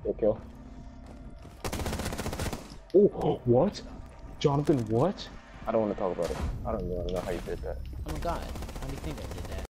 Good kill. Oh, what? Jonathan, what? I don't want to talk about it. I don't even want to know how you did that. Oh my god, how do you think I did that?